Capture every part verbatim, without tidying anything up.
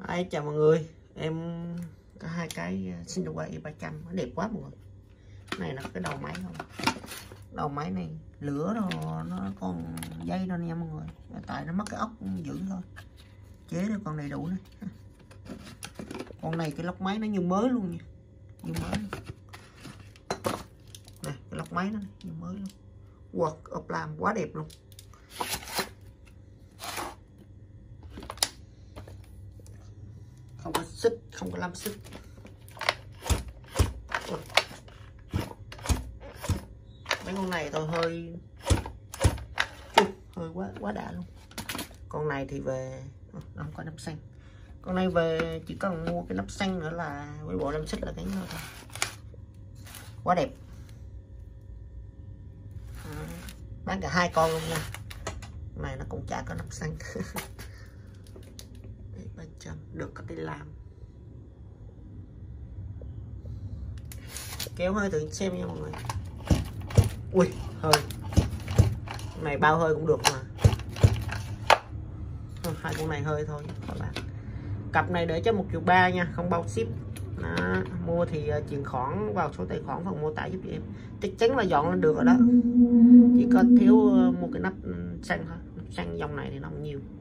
Đây, chào mọi người, em có hai cái Cinderella E ba trăm, nó đẹp quá mọi người. Cái này là cái đầu máy không, đầu máy này lửa rồi nó còn dây đâu nha mọi người, tại nó mất cái ốc giữ thôi, chế được con đầy đủ này. Con này cái lốc máy nó như mới luôn nha, như mới luôn. Này cái lốc máy nó như mới luôn, work of làm quá đẹp luôn. Không có xích, không có lăm xích. Mấy con này tôi hơi hơi quá quá đã luôn. Con này thì về nó không có nắp xanh. Con này về chỉ cần mua cái nắp xanh nữa là với bộ lăm xích là cái thôi. Quá đẹp. À, bán cả hai con luôn nha. Con này nó cũng chả có nắp xanh. ba trăm được có cái làm. Kéo hơi thử xem nha mọi người. Ui hơi con này bao hơi cũng được mà. Hai con này hơi thôi các bạn. Cặp này để cho một triệu ba nha, không bao ship. Đó, mua thì uh, chuyển khoản vào số tài khoản phần mô tả giúp em, chắc chắn là dọn lên được rồi đó, chỉ có thiếu uh, một cái nắp xanh thôi. Xanh dòng này thì nó không nhiều.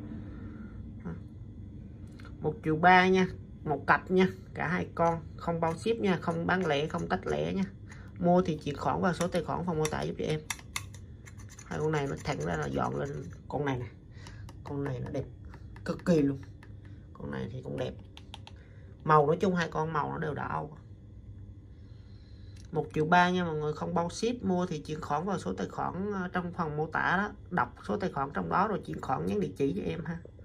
Một triệu ba nha, một cặp nha, cả hai con, không bao ship nha, không bán lẻ, không tách lẻ nha. Mua thì chuyển khoản vào số tài khoản phần mô tả giúp cho em. Hai con này nó thẳng ra là dọn lên. Con này nè, con này nó đẹp cực kỳ luôn, con này thì cũng đẹp. Màu nói chung hai con màu nó đều đỏ. Một triệu ba nha mọi người, không bao ship. Mua thì chuyển khoản vào số tài khoản trong phần mô tả đó, đọc số tài khoản trong đó rồi chuyển khoản nhắn địa chỉ cho em ha.